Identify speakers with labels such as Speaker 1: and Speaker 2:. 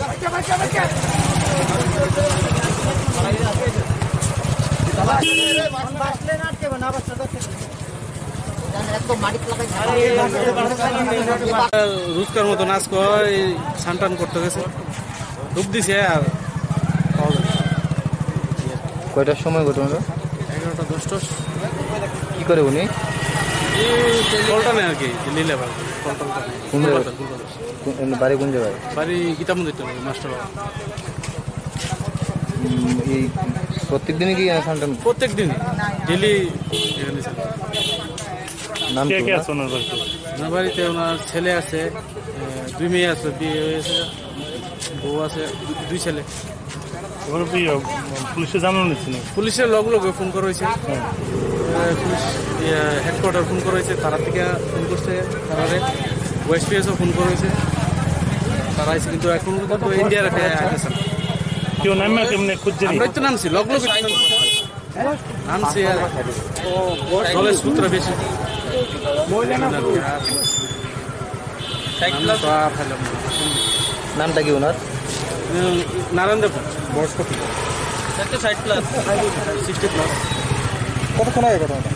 Speaker 1: রোজকার মতো নাচ সানটান করতে গেছে, ডুব দিছে। আর
Speaker 2: কয়টার সময় ঘটনাটা?
Speaker 1: 11টা 10টা।
Speaker 2: কি করে উনি?
Speaker 1: পল্টনে আর কি, লীলাবাগ
Speaker 2: বাড়ি কোন জায়গায়?
Speaker 1: বাড়ি গীতা মন্দির মাস্টার।
Speaker 2: এই প্রত্যেক দিনই কি সানটান?
Speaker 1: প্রত্যেক দিন ডেলি।
Speaker 2: নাম কি?
Speaker 1: ওনার বাড়িতে ওনার ছেলে আছে, 2 মেয়ে আছে, বিয়ে হয়েছে, বউ আছে, 2 ছেলে।
Speaker 3: পুলিশে জানানো নিচ্ছে না?
Speaker 1: পুলিশের লগে ফোন করা হয়েছে, পুলিশ হেডকোয়ার্টার ফোন করা হয়েছে, তারা থেকে ফোন করছে, তারা ওয়েস্ট পিএসও ফোন করা হয়েছে, তারা আছে। কিন্তু এখন পর্যন্ত ইন্ডিয়ার আসতেছে না।
Speaker 3: কেউ নামে কেমনি খুঁজছে?
Speaker 1: আমরাই তো নামছি, লগ নামছি। আর জলের সূত্র বেশি।
Speaker 2: নামটা কি ওনার?
Speaker 1: নারায়ণ দেব, বয়স্ক 60+।
Speaker 2: কতক্ষণ আগে ঘটনাটা?